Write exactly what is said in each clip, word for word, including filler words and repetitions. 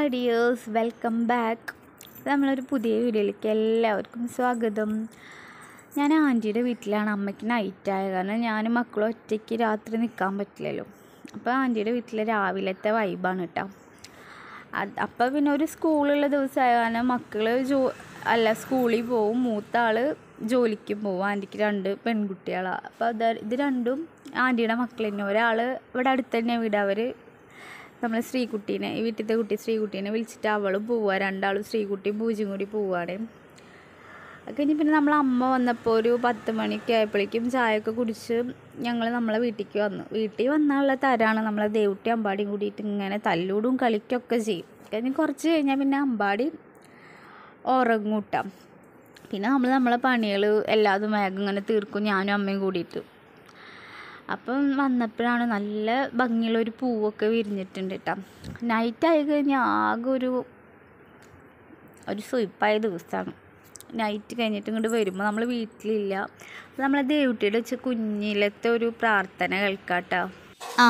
Hi dears, welcome back. നമ്മളൊരു പുതിയ വീഡിയോയിലേക്ക് എല്ലാവർക്കും സ്വാഗതം. ഞാൻ ആൻറ്റിയുടെ വീട്ടിലാണ്. അമ്മയ്ക്ക് നൈറ്റായ കാരണം ഞാൻ മക്കളും ഒറ്റയ്ക്ക് രാത്രി നിൽക്കാൻ പറ്റില്ലല്ലോ. അപ്പോൾ ആൻറ്റിയുടെ വീട്ടിൽ രാവിലത്തെ വൈബാണ് കേട്ടോ. അത് അപ്പോൾ പിന്നെ ഒരു സ്കൂളുള്ള ദിവസമായ കാരണം മക്കൾ ജോ അല്ല സ്കൂളിൽ പോവും, മൂത്ത ആൾ ജോലിക്ക് പോവും. ആൻറ്റിക്ക് രണ്ട് പെൺകുട്ടികളാണ്. അപ്പോൾ അത് ഇത് രണ്ടും ആൻറ്റിയുടെ മക്കൾ തന്നെ. ഒരാൾ ഇവിടെ അടുത്ത് തന്നെ വീട്. അവർ നമ്മൾ ശ്രീകുട്ടീനെ, ഈ വീട്ടിലത്തെ കുട്ടി ശ്രീകുട്ടീനെ വിളിച്ചിട്ട് അവളും പോവുക. രണ്ടാളും ശ്രീകുട്ടിയും പൂജയും കൂടി പോവുകയാണ്. അത് കഴിഞ്ഞ് പിന്നെ നമ്മൾ അമ്മ വന്നപ്പോൾ ഒരു പത്ത് മണിക്ക് ആയപ്പോഴേക്കും ചായയൊക്കെ കുടിച്ച് ഞങ്ങൾ നമ്മളെ വീട്ടിലേക്ക് വന്നു. വീട്ടിൽ വന്നാലുള്ള തരാണ് നമ്മളെ ദേവുട്ടി അമ്പാടിയും കൂടിയിട്ട് ഇങ്ങനെ തല്ലൂടും കളിക്കൊക്കെ ചെയ്യും. കഴിഞ്ഞ് കുറച്ച് കഴിഞ്ഞാൽ പിന്നെ അമ്പാടി ഉറങ്ങൂട്ടാം. പിന്നെ നമ്മൾ നമ്മളെ പണികൾ എല്ലാതും വേഗം ഇങ്ങനെ തീർക്കും, ഞാനും അമ്മയും കൂടിയിട്ട്. അപ്പം വന്നപ്പോഴാണ് നല്ല ഭംഗിയുള്ളൊരു പൂവൊക്കെ വിരിഞ്ഞിട്ടുണ്ട് കേട്ടോ. നൈറ്റായി കഴിഞ്ഞാൽ ആകെ ഒരു ഒരു സ്വയ്പായ ദിവസമാണ്. നൈറ്റ് കഴിഞ്ഞിട്ട് ഇങ്ങോട്ട് വരുമ്പോൾ നമ്മൾ വീട്ടിലില്ല. നമ്മളെ ദേവുട്ടിയുടെ വെച്ച് കുഞ്ഞിലത്തെ ഒരു പ്രാർത്ഥന കേൾക്കാട്ടോ. ആ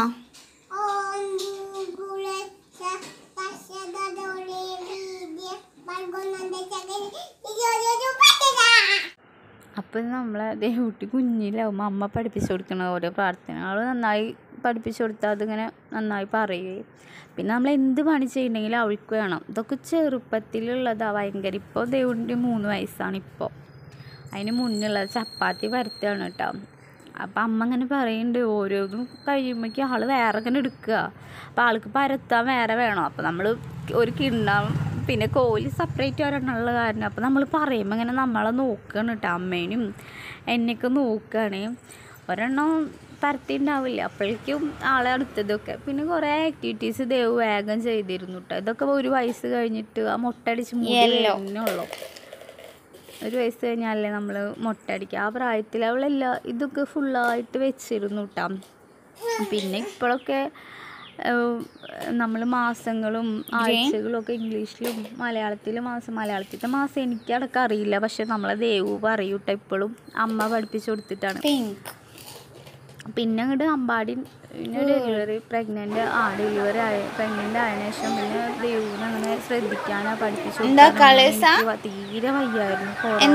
അപ്പം നമ്മളെ ദേവുട്ടി കുഞ്ഞിലാവുമ്പോൾ അമ്മ പഠിപ്പിച്ചു കൊടുക്കുന്ന ഓരോ പ്രാർത്ഥനകൾ നന്നായി പഠിപ്പിച്ചു കൊടുത്താൽ അതിങ്ങനെ നന്നായി പറയുകയും പിന്നെ നമ്മൾ എന്ത് പണി ചെയ്യണമെങ്കിലും അവൾക്ക് വേണം. ഇതൊക്കെ ചെറുപ്പത്തിലുള്ളതാണ് ഭയങ്കര. ഇപ്പോൾ ദേവുട്ടി മൂന്ന് വയസ്സാണ്. ഇപ്പോൾ അതിന് മുന്നുള്ളത് ചപ്പാത്തി പരത്തുകയാണ് കേട്ടോ. അപ്പം അമ്മ ഇങ്ങനെ പറയുന്നുണ്ട് ഓരോന്നും കഴിയുമ്പോഴേക്കും ആൾ വേറെ ഇങ്ങനെ എടുക്കുക. അപ്പോൾ ആൾക്ക് പരത്താൻ വേറെ വേണം. അപ്പോൾ നമ്മൾ ഒരു കിണ്ണം പിന്നെ കോലി സെപ്പറേറ്റ് ഒരെണ്ണമുള്ള കാരണം അപ്പോൾ നമ്മൾ പറയുമ്പോൾ ഇങ്ങനെ നമ്മളെ നോക്കുകയാണ് കേട്ടോ. അമ്മേനും എന്നെയൊക്കെ നോക്കുകയാണ്. ഒരെണ്ണം പരത്തിണ്ടാവില്ല അപ്പോഴേക്കും ആളെ അടുത്തതൊക്കെ. പിന്നെ കുറേ ആക്ടിവിറ്റീസ് ദേവ് വേഗം ചെയ്തിരുന്നു കേട്ടോ. ഇതൊക്കെ ഒരു വയസ്സ് കഴിഞ്ഞിട്ട് ആ മുട്ടടിച്ച് മുന്നേ ഉള്ളൂ. ഒരു വയസ്സ് കഴിഞ്ഞാലേ നമ്മൾ മുട്ടടിക്കുക. ആ പ്രായത്തിൽ അവളെല്ലാം ഇതൊക്കെ ഫുള്ളായിട്ട് വെച്ചിരുന്നു കേട്ടോ. പിന്നെ ഇപ്പോഴൊക്കെ നമ്മൾ മാസങ്ങളും ആഴ്ചകളും ഒക്കെ ഇംഗ്ലീഷിലും മലയാളത്തിലും മാസം മലയാളത്തിലത്തെ മാസം എനിക്കടക്കം അറിയില്ല. പക്ഷെ നമ്മളെ ദേവു പറയും കേട്ടോ ഇപ്പോഴും. അമ്മ പഠിപ്പിച്ചു കൊടുത്തിട്ടാണ്. പിന്നെ അങ്ങോട്ട് അമ്പാടി പിന്നെ ഡെലിവറി പ്രഗ്നൻ്റ് ആ ഡെലിവറി ആയ പ്രഗ്നൻ്റ് ആയതിനു ശേഷം പിന്നെ ദേവുവിനെ അങ്ങനെ ശ്രദ്ധിക്കാനാ പഠിപ്പിച്ചു. തീരെ വയ്യായിരുന്നു.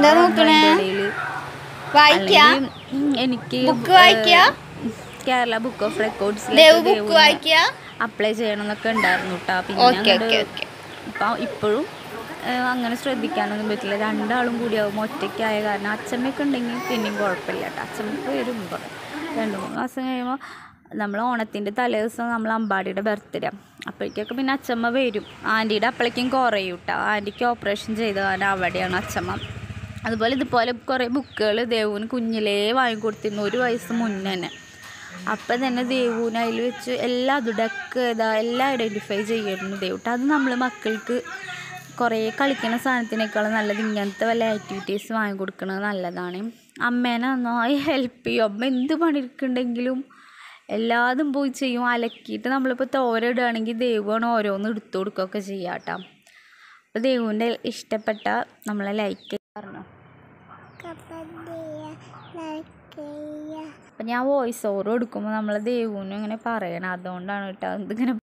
എനിക്ക് കേരള ബുക്ക് ഓഫ് റെക്കോർഡ്സിൽ അപ്ലൈ ചെയ്യണം എന്നൊക്കെ ഉണ്ടായിരുന്നു കേട്ടോ. പിന്നെ ഇപ്പം ഇപ്പോഴും അങ്ങനെ ശ്രദ്ധിക്കാനൊന്നും പറ്റില്ല. രണ്ടാളും കൂടിയാകുമ്പോൾ ഒറ്റയ്ക്കായ കാരണം അച്ഛമ്മയൊക്കെ ഉണ്ടെങ്കിൽ പിന്നെയും കുഴപ്പമില്ല കേട്ടോ. അച്ഛമ്മക്ക് വരും രണ്ട് മൂന്ന് മാസം കഴിയുമ്പോൾ നമ്മൾ ഓണത്തിൻ്റെ തലേ ദിവസം നമ്മൾ അമ്പാടിയുടെ ബർത്ത്ഡേ. അപ്പോഴേക്കൊക്കെ പിന്നെ അച്ഛമ്മ വരും. ആൻറ്റിയുടെ അപ്പോഴേക്കും കുറയും കേട്ടോ. ആൻറ്റിക്ക് ഓപ്പറേഷൻ ചെയ്ത കാരണം അവിടെയാണ് അച്ഛമ്മ. അതുപോലെ ഇതുപോലെ കുറേ ബുക്കുകൾ ദേവുവിന് കുഞ്ഞിലേ വാങ്ങിക്കൊടുത്തിരുന്നു, ഒരു വയസ്സ് മുന്നേ തന്നെ. അപ്പം തന്നെ ദേവുവിന് അതിൽ വെച്ച് എല്ലാ ഡക്ക് ഇതാ എല്ലാം ഐഡൻറ്റിഫൈ ചെയ്യുമായിരുന്നു ദേവുട്ട്. അത് നമ്മൾ മക്കൾക്ക് കുറേ കളിക്കുന്ന സാധനത്തിനേക്കാളും നല്ലത് ഇങ്ങനത്തെ വല്ല ആക്ടിവിറ്റീസ് വാങ്ങിക്കൊടുക്കുന്നത് നല്ലതാണ്. അമ്മേനെ നന്നായി ഹെൽപ്പ് ചെയ്യും. അമ്മ എന്ത് പണിയെടുക്കുന്നുണ്ടെങ്കിലും എല്ലാതും പോയി ചെയ്യും. അലക്കിയിട്ട് നമ്മളിപ്പോൾ തോരയിടുകയാണെങ്കിൽ ദേവുവാണ് ഓരോന്ന് എടുത്തു കൊടുക്കുകയൊക്കെ ചെയ്യാം കേട്ടോ. അപ്പോൾ ദേവുവിൻ്റെ ഇഷ്ടപ്പെട്ട നമ്മളെ ലൈക്ക് പറഞ്ഞു. അപ്പം ഞാൻ വോയിസ് ഓവർ കൊടുക്കുമ്പോൾ നമ്മളെ ദേവുവിനും ഇങ്ങനെ പറയണം. അതുകൊണ്ടാണ് കേട്ടോ ഇതിങ്ങനെ